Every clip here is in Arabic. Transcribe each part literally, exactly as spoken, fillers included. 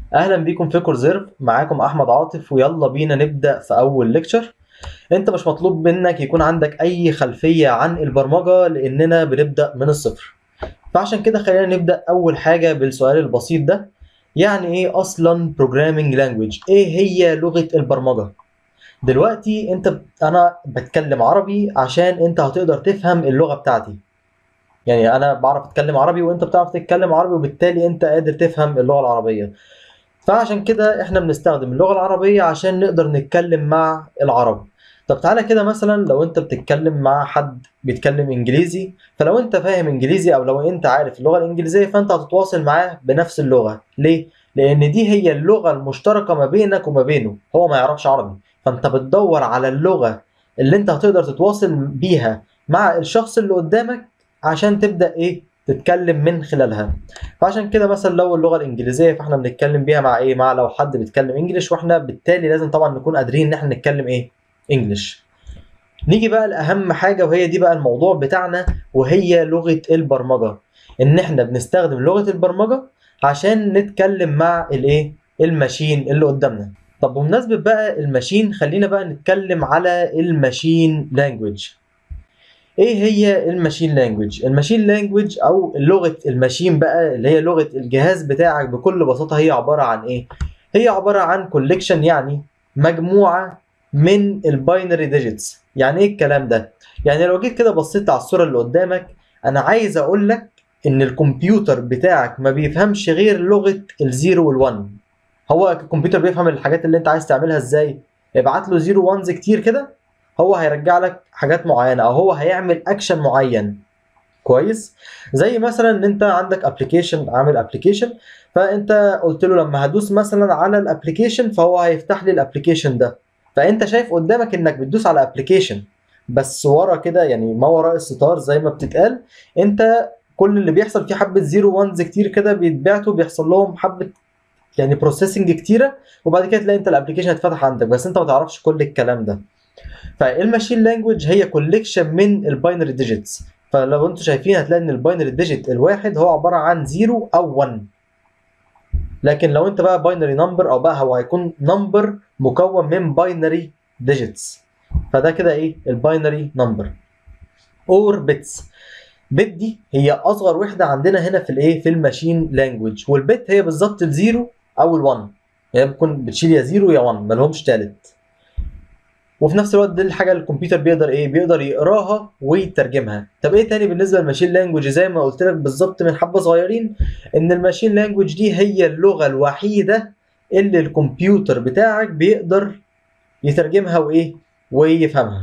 اهلا بيكم في كورزيرف، معاكم احمد عاطف، ويلا بينا نبدا في اول ليكتشر. انت مش مطلوب منك يكون عندك اي خلفيه عن البرمجه لاننا بنبدا من الصفر. فعشان كده خلينا نبدا اول حاجه بالسؤال البسيط ده. يعني ايه اصلا programming language؟ ايه هي لغه البرمجه؟ دلوقتي انت ب... انا بتكلم عربي عشان انت هتقدر تفهم اللغه بتاعتي. يعني انا بعرف اتكلم عربي وانت بتعرف تتكلم عربي، وبالتالي انت قادر تفهم اللغه العربيه. فعشان كده احنا بنستخدم اللغة العربية عشان نقدر نتكلم مع العرب. طب تعالى كده، مثلا لو انت بتتكلم مع حد بيتكلم انجليزي، فلو انت فاهم انجليزي او لو انت عارف اللغة الانجليزية فانت هتتواصل معاه بنفس اللغة. ليه؟ لان دي هي اللغة المشتركة ما بينك وما بينه. هو ما يعرفش عربي، فانت بتدور على اللغة اللي انت هتقدر تتواصل بيها مع الشخص اللي قدامك عشان تبدأ ايه تتكلم من خلالها. فعشان كده مثلا لو اللغه الانجليزيه فاحنا بنتكلم بيها مع ايه مع لو حد بيتكلم انجليش، واحنا بالتالي لازم طبعا نكون قادرين ان احنا نتكلم ايه انجليش. نيجي بقى لاهم حاجه، وهي دي بقى الموضوع بتاعنا، وهي لغه البرمجه. ان احنا بنستخدم لغه البرمجه عشان نتكلم مع الايه الماشين اللي قدامنا. طب بمناسبه بقى الماشين، خلينا بقى نتكلم على الماشين لانجويج. ايه هي الماشين لانجويج؟ الماشين لانجويج او لغه الماشين بقى، اللي هي لغه الجهاز بتاعك، بكل بساطه هي عباره عن ايه؟ هي عباره عن كوليكشن، يعني مجموعه من الباينري ديجيتس. يعني ايه الكلام ده؟ يعني لو جيت كده بصيت على الصوره اللي قدامك، انا عايز اقول لك ان الكمبيوتر بتاعك ما بيفهمش غير لغه الزيرو والوان. هو الكمبيوتر بيفهم الحاجات اللي انت عايز تعملها ازاي؟ ابعت له زيرو وانز كتير كده، هو هيرجع لك حاجات معينه، او هو هيعمل اكشن معين. كويس. زي مثلا ان انت عندك ابلكيشن، عامل ابلكيشن، فانت قلت له لما هدوس مثلا على الابلكيشن فهو هيفتح لي الابلكيشن ده. فانت شايف قدامك انك بتدوس على ابلكيشن، بس ورا كده، يعني ما وراء الستار زي ما بتتقال، انت كل اللي بيحصل فيه حبه زيرو وانز كتير كده بيتبعتوا، بيحصل لهم حبه يعني بروسيسنج كتيره، وبعد كده تلاقي انت الابلكيشن اتفتح عندك، بس انت ما تعرفش كل الكلام ده. فالماشين لانجوج هي كوليكشن من الباينري ديجيتس. فلو انتم شايفين هتلاقي ان الباينري ديجيت الواحد هو عباره عن صفر او واحد. لكن لو انت بقى باينري نمبر، او بقى هو هيكون نمبر مكون من باينري ديجيتس. فده كده ايه الباينري نمبر اور بيتس. بت دي هي اصغر وحده عندنا هنا في الايه في الماشين لانجوج، والبت هي بالظبط الزيرو او ال1. يعني بتكون بتشيل يا زيرو يا واحد، مالهمش تالت. وفي نفس الوقت دي الحاجه اللي الكمبيوتر بيقدر ايه بيقدر يقراها ويترجمها. طب ايه تاني بالنسبه للماشين لانجوج؟ زي ما قلت لك بالظبط من حبه صغيرين، ان الماشين لانجوج دي هي اللغه الوحيده اللي الكمبيوتر بتاعك بيقدر يترجمها وايه ويفهمها.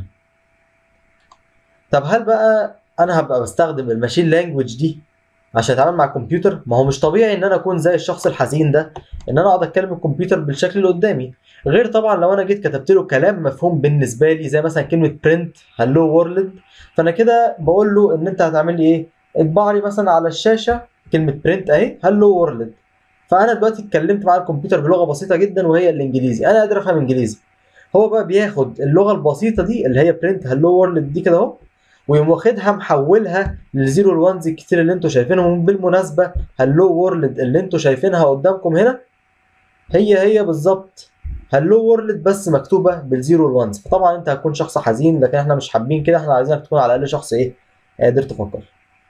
طب هل بقى انا هبقى بستخدم الماشين لانجوج دي عشان اتعامل مع الكمبيوتر؟ ما هو مش طبيعي ان انا اكون زي الشخص الحزين ده، ان انا اقعد اتكلم الكمبيوتر بالشكل اللي قدامي. غير طبعا لو انا جيت كتبت له كلام مفهوم بالنسبه لي، زي مثلا كلمه برنت هلو وورلد، فانا كده بقول له ان انت هتعمل لي ايه؟ اطبع لي مثلا على الشاشه كلمه برنت اهي هلو وورلد. فانا دلوقتي اتكلمت مع الكمبيوتر بلغه بسيطه جدا وهي الانجليزي، انا قادر افهم انجليزي. هو بقى بياخد اللغه البسيطه دي اللي هي برنت هلو وورلد دي كده اهو، ويقوم واخدها محولها للزيرو الوانز الكتير اللي انتوا شايفينهم. بالمناسبه هلو وورلد اللي انتوا شايفينها قدامكم هنا هي هي بالظبط هلو وورلد، بس مكتوبه بالزيرو والوانز. فطبعا انت هتكون شخص حزين، لكن احنا مش حابين كده، احنا عايزينك تكون على الاقل شخص ايه قادر تفكر.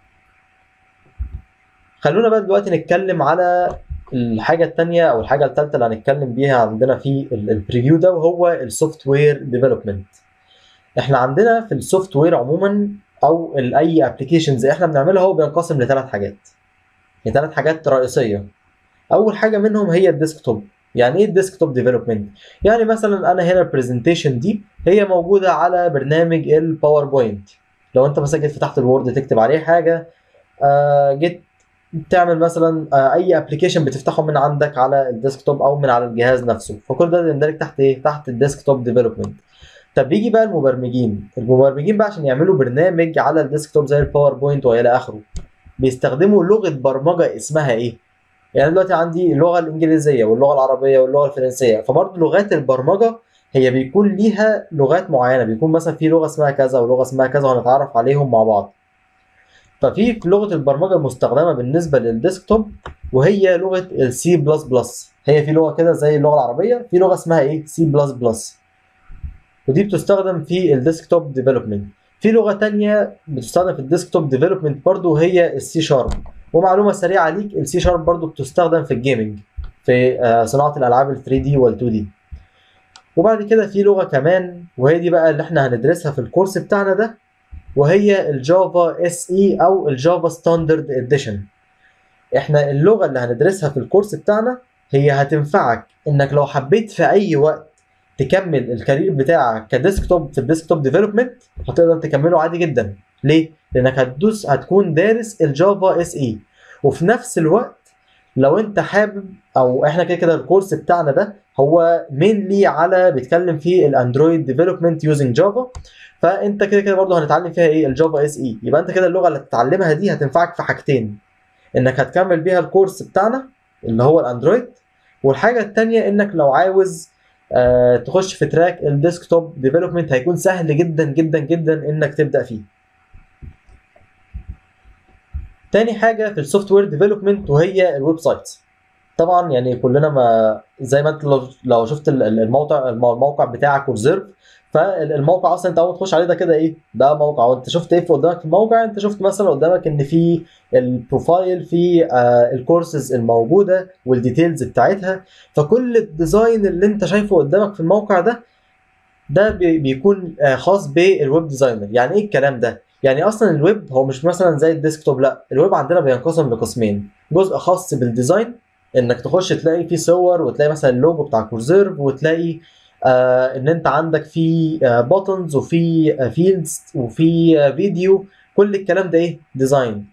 خلونا بقى دلوقتي نتكلم على الحاجه الثانيه او الحاجه الثالثه اللي هنتكلم بيها عندنا في البريفيو ده، وهو السوفت وير ديفلوبمنت. احنا عندنا في السوفت وير عموما او اي ابلكيشنز احنا بنعملها هو بينقسم لثلاث حاجات، لثلاث حاجات رئيسيه. اول حاجه منهم هي الديسكتوب. يعني ايه الديسكتوب ديفلوبمنت؟ يعني مثلا انا هنا البرزنتيشن دي هي موجوده على برنامج الباوربوينت. لو انت مثلا جيت فتحت الوورد تكتب عليه حاجه، آه جيت تعمل مثلا آه اي ابلكيشن بتفتحه من عندك على الديسكتوب او من على الجهاز نفسه، فكل ده يندرج تحت ايه تحت الديسكتوب ديفلوبمنت. طب بيجي بقى المبرمجين المبرمجين بقى عشان يعملوا برنامج على الديسكتوب زي الباوربوينت والى اخره، بيستخدموا لغه برمجه اسمها ايه؟ يعني دلوقتي عندي اللغه الانجليزيه واللغه العربيه واللغه الفرنسيه، فبرضه لغات البرمجه هي بيكون ليها لغات معينه، بيكون مثلا في لغه اسمها كذا ولغه اسمها كذا، وهنتعرف عليهم مع بعض. ففي لغه البرمجه المستخدمه بالنسبه للديسكتوب وهي لغه السي بلس بلس. هي في لغه كده زي اللغه العربيه، في لغه اسمها ايه سي بلس بلس، ودي بتستخدم في الديسكتوب ديفلوبمنت. في لغه تانية بتستخدم في الديسكتوب ديفلوبمنت برضو وهي السي شارب. ومعلومه سريعه ليك، السي شارب برضو بتستخدم في الجيمنج، في صناعه الالعاب ال ثري دي وال تو دي. وبعد كده في لغه كمان وهي دي بقى اللي احنا هندرسها في الكورس بتاعنا ده، وهي الجافا اس اي او الجافا ستاندرد اديشن. احنا اللغه اللي هندرسها في الكورس بتاعنا هي هتنفعك انك لو حبيت في اي وقت تكمل الكارير بتاعك كديسكتوب في الديسكتوب ديفلوبمنت، هتقدر تكمله عادي جدا. ليه؟ لانك هتدوس هتكون دارس الجافا اس اي. وفي نفس الوقت لو انت حابب، او احنا كده كده الكورس بتاعنا ده هو مينلي على بيتكلم فيه الاندرويد ديفلوبمنت يوزنج جافا، فانت كده كده برضه هنتعلم فيها ايه الجافا اس اي. يبقى انت كده اللغه اللي هتتعلمها دي هتنفعك في حاجتين، انك هتكمل بيها الكورس بتاعنا اللي هو الاندرويد، والحاجه الثانيه انك لو عاوز آه تخش في تراك الديسكتوب ديفلوبمنت هيكون سهل جدا جدا جدا انك تبدا فيه. تاني حاجه في السوفت وير ديفلوبمنت وهي الويب سايت. طبعا يعني كلنا ما زي ما انت لو لو شفت الموقع الموقع بتاعك كورسيرف، فالموقع اصلا انت اول ما تخش عليه ده كده ايه ده موقع، وانت شفت ايه في قدامك في الموقع؟ انت شفت مثلا قدامك ان في البروفايل، في آه الكورسز الموجوده والديتيلز بتاعتها. فكل الديزاين اللي انت شايفه قدامك في الموقع ده ده بي بيكون آه خاص بالويب ديزاينر. يعني ايه الكلام ده؟ يعني اصلا الويب هو مش مثلا زي الديسكتوب، لا الويب عندنا بينقسم لقسمين، جزء خاص بالديزاين انك تخش تلاقي فيه صور وتلاقي مثلا اللوجو بتاع كورسيرف، وتلاقي آه ان انت عندك في آه بوتنز وفي آه فيلدز وفي آه فيديو، كل الكلام ده ايه ديزاين.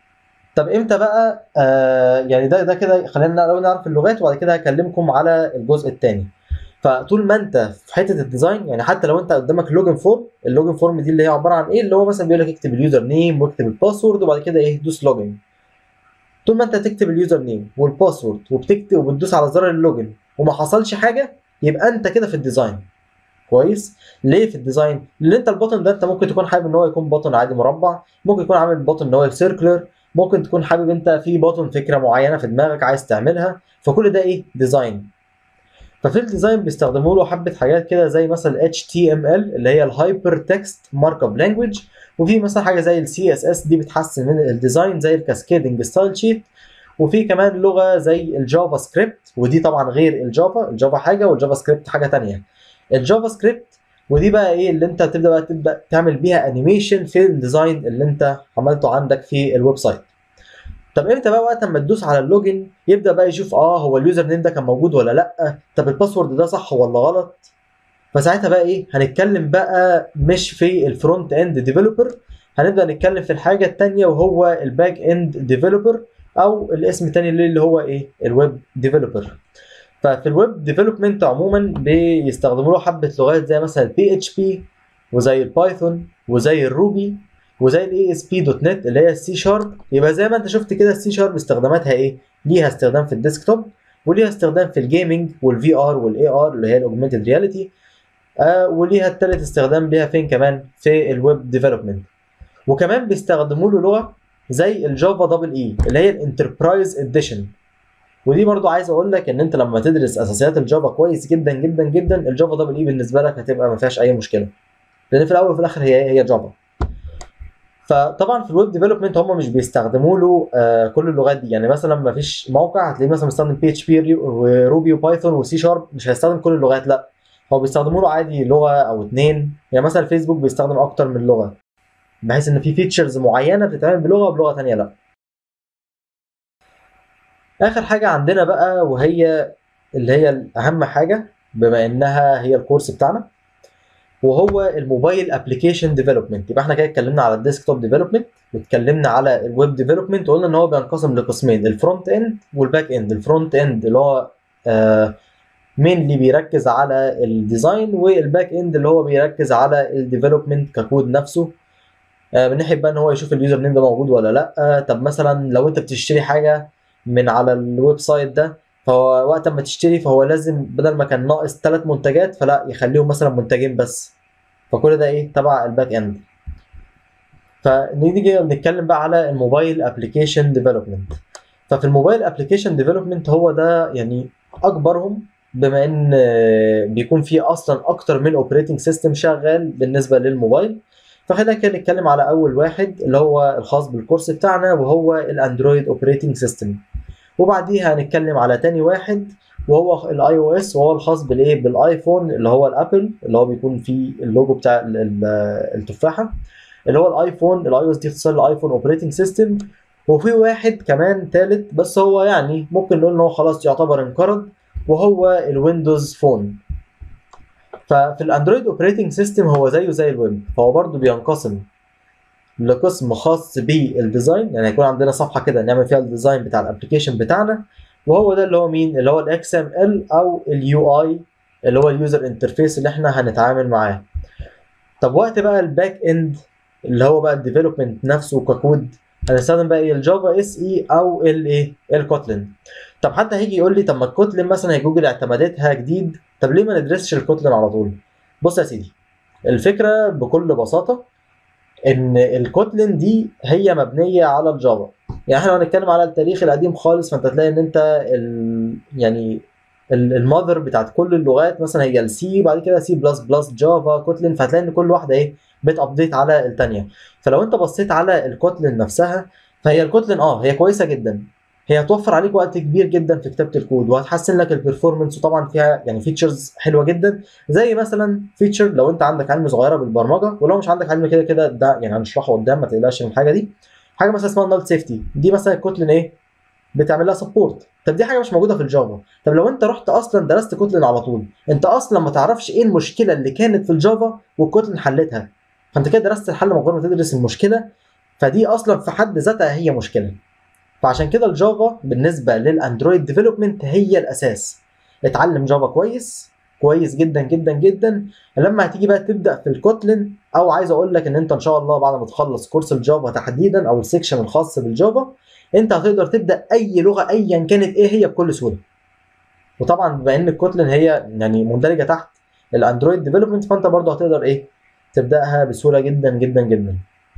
طب امتى بقى آه يعني ده ده كده خلينا الاول نعرف اللغات وبعد كده هكلمكم على الجزء الثاني. فطول ما انت في حته الديزاين، يعني حتى لو انت قدامك اللوجن فورم، اللوجن فورم دي اللي هي عباره عن ايه؟ اللي هو مثلا بيقول لك اكتب اليوزر نيم واكتب الباسورد وبعد كده ايه دوس لوجن. طول ما انت تكتب اليوزر نيم والباسورد وبتكتب وبتدوس على زر اللوجن وما حصلش حاجه، يبقى انت كده في الديزاين كويس. ليه في الديزاين؟ لان انت البطن ده انت ممكن تكون حابب ان هو يكون بطن عادي مربع، ممكن يكون عامل بطن ان هو سيركلر، ممكن تكون حابب انت في بطن فكره معينه في دماغك عايز تعملها، فكل ده ايه ديزاين. ففي الديزاين بيستخدموا له حبه حاجات كده زي مثلا اتش تي ام ال اللي هي الهايبر تكست مارك اب لانجويج، وفي مثلا حاجه زي السي اس اس دي بتحسن من الديزاين زي الكاسكيدنج ستايل شيت، وفي كمان لغه زي الجافا سكريبت ودي طبعا غير الجافا. الجافا حاجه والجافا سكريبت حاجه ثانيه. الجافا سكريبت ودي بقى ايه اللي انت تبدا بقى تبدا تعمل بيها انيميشن في الديزاين اللي انت عملته عندك في الويب سايت. طب امتى بقى وقت ما تدوس على اللوجن يبدا بقى يشوف اه هو اليوزر نيم ده كان موجود ولا لا، طب الباسورد ده صح ولا غلط. فساعتها بقى ايه هنتكلم بقى مش في الفرونت اند ديفلوبر، هنبدا نتكلم في الحاجه الثانيه وهو الباك اند ديفلوبر، او الاسم الثاني اللي هو ايه الويب ديفلوبر. ففي الويب ديفلوبمنت عموما بيستخدموا له حبه لغات زي مثلا البي اتش بي وزي البايثون وزي الروبي وزي الاي اس بي دوت نت اللي هي السي شارب. يبقى زي ما انت شفت كده السي شارب استخداماتها ايه؟ ليها استخدام في الديسكتوب، وليها استخدام في الجيمنج والفي ار والاي ار اللي هي الاوجمانتد رياليتي، آه وليها الثالث استخدام ليها فين كمان في الويب ديفلوبمنت. وكمان بيستخدموا له لغه زي الجافا دبل اي اللي هي الانتربرايز اديشن. ودي برضو عايز اقول لك ان انت لما تدرس اساسيات الجافا كويس جدا جدا جدا، الجافا دبل اي بالنسبه لك هتبقى ما فيهاش اي مشكله، لان في الاول وفي الاخر هي هي جافا. فطبعا في الويب ديفلوبمنت هم مش بيستخدموا له آه كل اللغات دي. يعني مثلا ما فيش موقع هتلاقيه مثلا بيستخدم بي اتش بي وروبي وبايثون وسي شارب، مش هيستخدم كل اللغات، لا هو بيستخدموا له عادي لغه او اتنين. يعني مثلا فيسبوك بيستخدم اكتر من لغه، بحيث ان في فيتشرز معينه بتتعمل بلغه وبلغه ثانيه لا. اخر حاجه عندنا بقى وهي اللي هي اهم حاجه بما انها هي الكورس بتاعنا، وهو الموبايل ابلكيشن ديفلوبمنت. يبقى احنا كده اتكلمنا على الديسكتوب ديفلوبمنت واتكلمنا على الويب ديفلوبمنت، وقلنا ان هو بينقسم لقسمين، الفرونت اند والباك اند. الفرونت اند اللي هو آه مين اللي بيركز على الديزاين، والباك اند اللي هو بيركز على الديفلوبمنت ككود نفسه، آه من ناحيه بقى ان هو يشوف اليوزر نيم ده موجود ولا لا. آه طب مثلا لو انت بتشتري حاجه من على الويب سايت ده، فهو وقت ما تشتري فهو لازم بدل ما كان ناقص ثلاث منتجات فلا يخليهم مثلا منتجين بس. فكل ده ايه تبع الباك اند. فنيجي نتكلم بقى على الموبايل ابلكيشن ديفلوبمنت. ففي الموبايل ابلكيشن ديفلوبمنت هو ده يعني اكبرهم، بما ان بيكون فيه اصلا اكتر من اوبريتنج سيستم شغال بالنسبه للموبايل. فخلينا كده نتكلم على اول واحد اللي هو الخاص بالكورس بتاعنا، وهو الاندرويد اوبريتنج سيستم. وبعديها هنتكلم على تاني واحد وهو الاي او اس، وهو الخاص بالايه بالايفون اللي هو الابل، اللي هو بيكون فيه اللوجو بتاع التفاحه اللي هو الايفون. الاي او اس دي اختصار الايفون اوبريتنج سيستم. وفي واحد كمان تالت بس هو يعني ممكن نقول ان هو خلاص يعتبر انقرض، وهو الويندوز فون. ففي الاندرويد اوبريتنج سيستم هو زيه زي الويب، فهو برضو بينقسم لقسم خاص بالديزاين، يعني هيكون عندنا صفحه كده نعمل فيها الديزاين بتاع الابلكيشن بتاعنا، وهو ده اللي هو مين؟ اللي هو الاكس ام ال او اليو اي اللي هو اليوزر انترفيس اللي احنا هنتعامل معاه. طب وقت بقى الباك اند اللي هو بقى الديفلوبمنت نفسه ككود، هنستخدم بقى ايه؟ الجافا اس اي او الايه؟ الكوتلين. طب حد هيجي يقول لي طب ما الكوتلين مثلا هي جوجل اعتمدتها جديد، طب ليه ما ندرسش الكوتلين على طول؟ بص يا سيدي، الفكره بكل بساطه ان الكوتلين دي هي مبنيه على الجافا. يعني احنا هنتكلم على التاريخ القديم خالص، فانت تلاقي ان انت ال... يعني المذر بتاعت كل اللغات مثلا هي السي، بعد كده سي بلس بلس جافا كوتلين، فهتلاقي ان كل واحده ايه بتابديت على الثانيه. فلو انت بصيت على الكوتلين نفسها، فهي الكوتلين اه هي كويسه جدا، هي هتوفر عليك وقت كبير جدا في كتابه الكود، وهتحسن لك البرفورمانس، وطبعا فيها يعني فيتشرز حلوه جدا. زي مثلا فيتشر لو انت عندك علم صغيره بالبرمجه، ولو مش عندك علم كده كده ده يعني هنشرحه قدام، ما تقلقش من الحاجه دي. حاجه مثلا اسمها النال سيفتي، دي مثلا الكوتلين ايه بتعمل لها سبورت. طب دي حاجه مش موجوده في الجافا. طب لو انت رحت اصلا درست كوتلين على طول، انت اصلا ما تعرفش ايه المشكله اللي كانت في الجافا والكوتلين حلتها، فانت كده درست الحل من غير ما تدرس المشكله، فدي اصلا في حد ذاتها هي مشكله. فعشان كده الجافا بالنسبه للاندرويد ديفلوبمنت هي الاساس. اتعلم جافا كويس كويس جدا جدا جدا، لما هتيجي بقى تبدا في الكوتلين، او عايز اقول لك ان انت ان شاء الله بعد ما تخلص كورس الجافا تحديدا او السكشن الخاص بالجافا، انت هتقدر تبدا اي لغه ايا كانت ايه هي بكل سهوله. وطبعا بما ان الكوتلين هي يعني مندرجه تحت الاندرويد ديفلوبمنت، فانت برضه هتقدر ايه تبداها بسهوله جدا جدا جدا.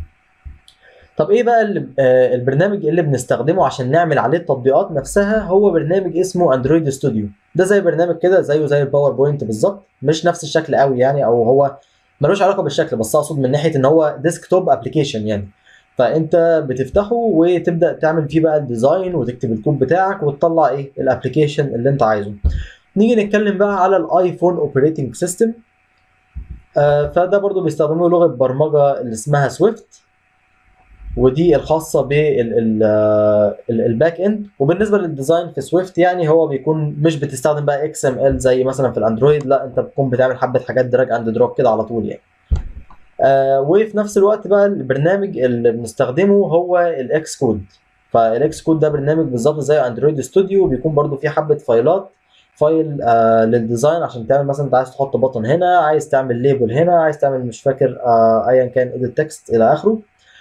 طب ايه بقى اللي آه البرنامج اللي بنستخدمه عشان نعمل عليه التطبيقات نفسها؟ هو برنامج اسمه اندرويد ستوديو. ده زي برنامج كده زيه زي الباوربوينت بالظبط، مش نفس الشكل قوي يعني، او هو ملوش علاقه بالشكل، بس اقصد من ناحيه ان هو ديسكتوب ابلكيشن يعني. فانت بتفتحه وتبدا تعمل فيه بقى الديزاين وتكتب الكود بتاعك وتطلع ايه الابلكيشن اللي انت عايزه. نيجي نتكلم بقى على الايفون اوبريتنج سيستم. آه فده برضو بيستخدموا لغه برمجه اللي اسمها سويفت، ودي الخاصه بالباك اند. وبالنسبه للديزاين في سويفت يعني هو بيكون مش بتستخدم بقى اكس ام ال زي مثلا في الاندرويد، لا انت بتكون بتعمل حبه حاجات دراج اند دروب كده على طول يعني. آه وفي نفس الوقت بقى البرنامج اللي بنستخدمه هو الاكس كود. فالاكس كود ده برنامج بالظبط زي اندرويد ستوديو، بيكون برضو فيه حبه فايلات، فايل آه للديزاين عشان تعمل مثلا انت عايز تحط بطن هنا، عايز تعمل ليبل هنا، عايز تعمل مش فاكر آه ايا كان اديت تكست الى اخره.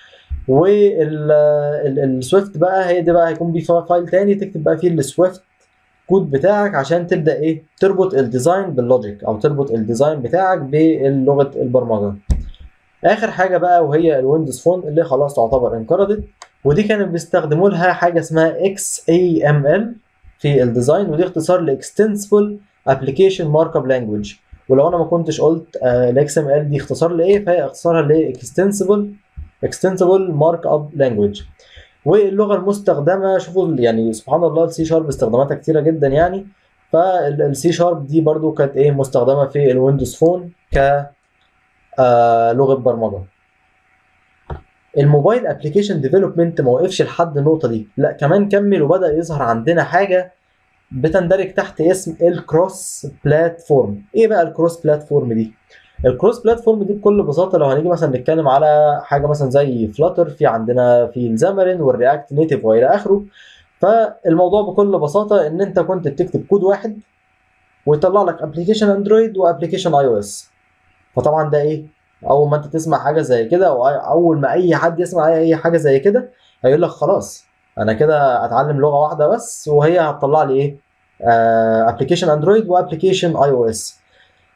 والسويفت بقى هي دي بقى هيكون فيه فايل تاني تكتب بقى فيه السويفت كود بتاعك عشان تبدا ايه تربط الديزاين باللوجيك، او تربط الديزاين بتاعك بلغه البرمجه. اخر حاجه بقى وهي الويندوز فون اللي خلاص تعتبر انقرضت، ودي كانوا بيستخدموا لها حاجه اسمها اكس اي ام ال في الديزاين، ودي اختصار لاكستنسبل ابلكيشن مارك اب لانجويج. ولو انا ما كنتش قلت الاكس ام ال دي اختصار لايه، فهي اختصارها لاكستنسبل اكستنسبل مارك اب لانجويج. واللغه المستخدمه شوفوا يعني سبحان الله السي شارب استخداماتها كتيره جدا يعني. فالسي شارب دي برضو كانت ايه مستخدمه في الويندوز فون ك آه لغه برمجه. الموبايل ابلكيشن ديفلوبمنت ما وقفش لحد النقطه دي، لا كمان كمل وبدا يظهر عندنا حاجه بتندرج تحت اسم الكروس بلاتفورم. ايه بقى الكروس بلاتفورم دي؟ الكروس بلاتفورم دي بكل بساطه لو هنيجي مثلا نتكلم على حاجه مثلا زي فلاتر، في عندنا في الزامرين والرياكت نيتيف والى اخره. فالموضوع بكل بساطه ان انت كنت بتكتب كود واحد ويطلع لك ابلكيشن اندرويد وابلكيشن اي او اس. فطبعا ده ايه اول ما انت تسمع حاجه زي كده، او اول ما اي حد يسمع اي حاجه زي كده هيقول لك خلاص انا كده اتعلم لغه واحده بس وهي هتطلع لي ايه ابلكيشن اندرويد وابلكيشن اي او اس.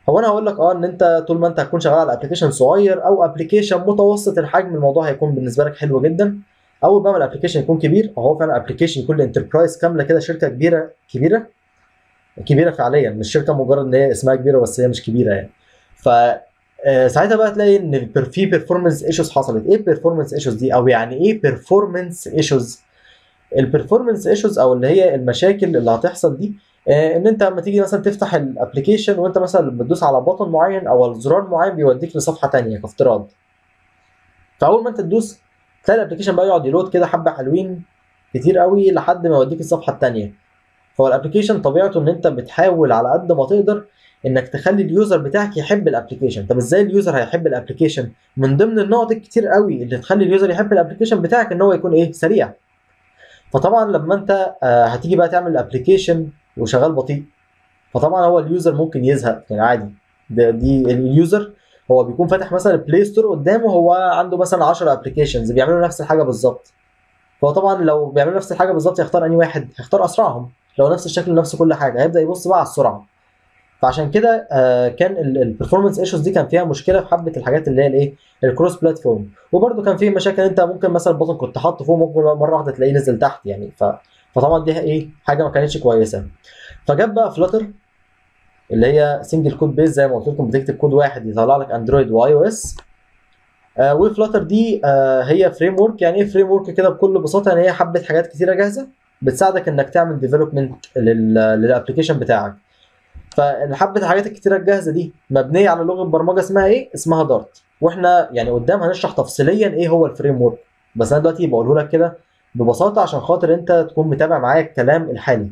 هو انا هقول لك اه ان انت طول ما انت هتكون شغال على ابلكيشن صغير او ابلكيشن متوسط الحجم، الموضوع هيكون بالنسبه لك حلو جدا. اول بقى ما الابلكيشن يكون كبير، هو فعلا ابلكيشن يكون انتربرايز كامله كده، شركه كبيره كبيره كبيره فعليا، مش شركه مجرد ان هي اسمها كبيره بس هي مش كبيره يعني. ف آه، ساعتها بقى تلاقي ان بر- في بيرفورمانس ايشوز حصلت. ايه بيرفورمانس ايشوز دي، او يعني ايه بيرفورمانس ايشوز؟ البرفورمانس ايشوز او اللي هي المشاكل اللي هتحصل دي، آه، ان انت لما تيجي مثلا تفتح الابلكيشن وانت مثلا بتدوس على بطن معين او زرار معين بيوديك لصفحه تانية كافتراض. فاول ما انت تدوس تلاقي الابلكيشن بقى يقعد يلود كده حبه حلوين كتير قوي لحد ما يوديك الصفحه التانية. فهو الابلكيشن طبيعته ان انت بتحاول على قد ما تقدر انك تخلي اليوزر بتاعك يحب الابلكيشن. طب ازاي اليوزر هيحب الابلكيشن؟ من ضمن النقط الكتير قوي اللي تخلي اليوزر يحب الابلكيشن بتاعك ان هو يكون ايه؟ سريع. فطبعا لما انت آه، هتيجي بقى تعمل الابلكيشن وشغال بطيء، فطبعا هو اليوزر ممكن يزهق يعني عادي. ده دي اليوزر هو بيكون فاتح مثلا البلاي ستور قدامه، هو عنده مثلا عشرة ابلكيشنز بيعملوا نفس الحاجه بالظبط. فهو طبعا لو بيعملوا نفس الحاجه بالظبط يختار انهي واحد؟ هيختار اسرعهم. لو نفس الشكل ونفس كل حاجه هيبدا يبص بقى على السرعه. فعشان كده آه كان البرفورمانس ايشوز دي كان فيها مشكله في حبه الحاجات اللي هي الايه؟ الكروس بلاتفورم. وبرده كان في مشاكل، انت ممكن مثلا البطن كنت حاطه فوق ممكن مره واحده تلاقيه نزل تحت يعني. ف فطبعا دي ايه؟ حاجه ما كانتش كويسه. فجت بقى فلاتر اللي هي سنجل كود بيز، زي ما قلت لكم بتكتب كود واحد يطلع لك اندرويد واي او اس. آه وفلاتر دي آه هي فريم ورك. يعني ايه فريم ورك كده بكل بساطه؟ يعني هي حبه حاجات كتيره جاهزه بتساعدك انك تعمل ديفلوبمنت للابلكيشن بتاعك. فالحبه الحاجات الكتيره الجاهزه دي مبنيه على لغه برمجه اسمها ايه؟ اسمها دارت. واحنا يعني قدام هنشرح تفصيليا ايه هو الفريم ورك، بس انا دلوقتي بقوله لك كده ببساطه عشان خاطر انت تكون متابع معايا الكلام الحالي.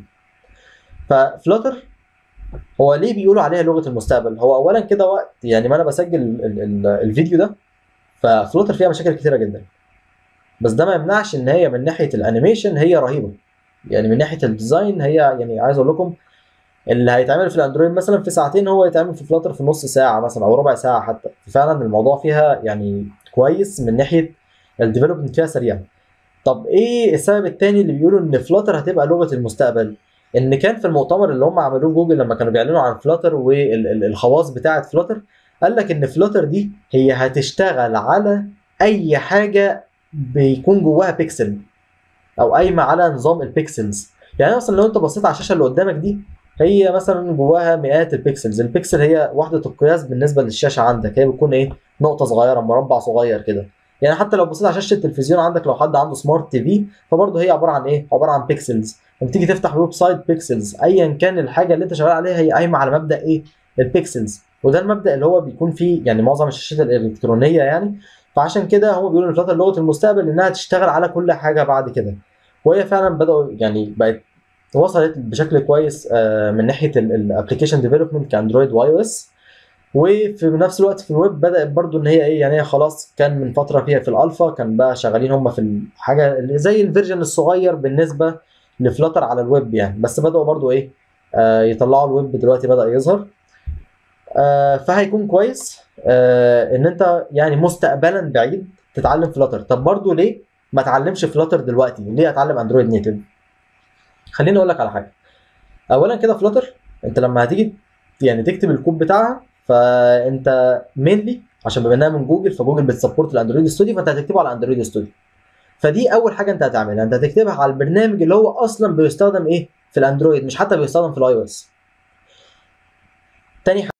ففلاتر هو ليه بيقولوا عليها لغه المستقبل؟ هو اولا كده وقت يعني ما انا بسجل ال ال الفيديو ده، ففلوتر فيها مشاكل كتيره جدا، بس ده ما يمنعش ان هي من ناحيه الانيميشن هي رهيبه. يعني من ناحيه الديزاين هي يعني عايز اقول لكم اللي هيتعمل في الاندرويد مثلا في ساعتين هو يتعمل في فلاتر في نص ساعه مثلا او ربع ساعه حتى. فعلا الموضوع فيها يعني كويس من ناحيه الديفلوبمنت فيها سريع. طب ايه السبب التاني اللي بيقولوا ان فلاتر هتبقى لغه المستقبل؟ ان كان في المؤتمر اللي هم عملوه جوجل لما كانوا بيعلنوا عن فلاتر والخواص بتاعه فلاتر، قال لك ان فلاتر دي هي هتشتغل على اي حاجه بيكون جواها بيكسل او قايمه على نظام البيكسلز. يعني مثلا لو انت بصيت على الشاشه اللي قدامك دي، هي مثلا جواها مئات البيكسلز. البيكسل هي وحده القياس بالنسبه للشاشه عندك، هي بتكون ايه؟ نقطه صغيره، مربع صغير كده. يعني حتى لو بصيت على شاشه التلفزيون عندك، لو حد عنده سمارت تي في، فبرضه هي عباره عن ايه؟ عباره عن بيكسلز. لما تيجي تفتح ويب سايت بيكسلز، ايا كان الحاجه اللي انت شغال عليها هي قايمه على مبدا ايه؟ البيكسلز. وده المبدا اللي هو بيكون فيه يعني معظم الشاشات الالكترونيه يعني. فعشان كده هم بيقولوا ان فلاتر لغه المستقبل انها تشتغل على كل حاجه بعد كده. وهي فعلا بداوا يعني بقت وصلت بشكل كويس آه، من ناحيه الابلكيشن ديفلوبمنت كاندرويد واي او اس. وفي نفس الوقت في الويب بدات برضو ان هي ايه؟ يعني هي خلاص كان من فتره فيها في الالفا، كان بقى شغالين هم في الحاجه اللي زي الفيرجن الصغير بالنسبه لفلاتر على الويب يعني. بس بداوا برضو ايه؟ آه يطلعوا الويب دلوقتي بدا يظهر. آه فهيكون كويس آه ان انت يعني مستقبلا بعيد تتعلم فلاتر. طب برضو ليه ما اتعلمش فلاتر دلوقتي؟ ليه اتعلم اندرويد نيتف؟ خليني اقول لك على حاجه. اولا كده فلاتر انت لما هتيجي يعني تكتب الكود بتاعها، فانت مينلي عشان بما انها من جوجل، فجوجل بتسبورت الاندرويد ستوديو، فانت هتكتبه على اندرويد ستوديو. فدي اول حاجه انت هتعملها، انت هتكتبها على البرنامج اللي هو اصلا بيستخدم ايه؟ في الاندرويد، مش حتى بيستخدم في الاي او اس. تاني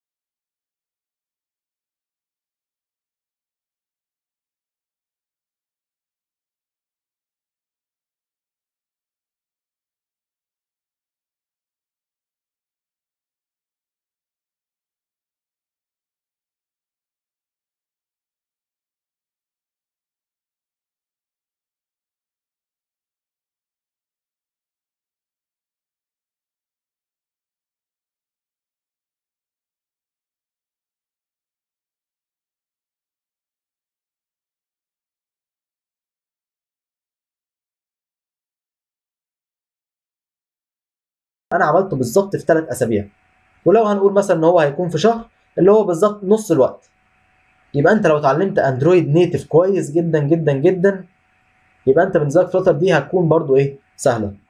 انا عملته بالظبط في ثلاث اسابيع، ولو هنقول مثلا ان هو هيكون في شهر، اللي هو بالظبط نص الوقت. يبقى انت لو اتعلمت اندرويد نيتف كويس جدا جدا جدا، يبقى انت بالنسبه لك فلاتر دي هتكون برضو ايه؟ سهله.